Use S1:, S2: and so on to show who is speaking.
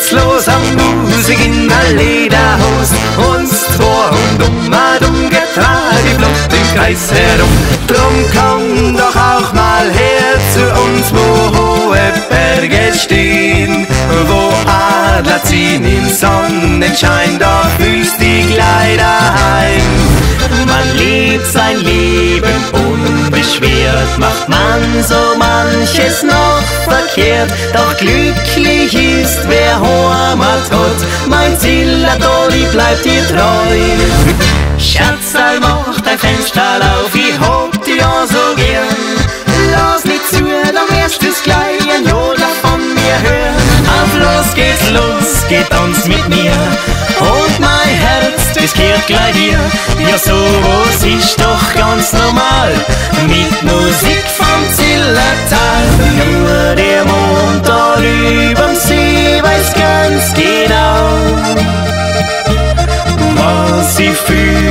S1: geht's los am Musik in der Lederhose. Uns Tor und dumm getragen, flott im Kreis herum. Drum komm doch auch mal her zu uns, wo hohe Berge stehen, wo Adler ziehen im Sonnenschein, da fühlst dich gleich daheim. Man lebt sein Leben unbeschwert, macht man so manches noch verkehrt, doch glücklich ist, wer Heimat hat. Mein Ziel, Adoli, bleibt dir treu. Schatzal, mach dein Fenster auf, ich hab dich ja so gern. Lass nicht zu, dann wirst du's gleich ein Jola von mir hören. Auf los, geht tanz mit mir, und mein Herz, das gehört gleich dir. Ja, sowas ist doch ganz normal, mit Musik vom Zillertal. Nur der Mond da überm See weiß ganz genau, was ich fühle.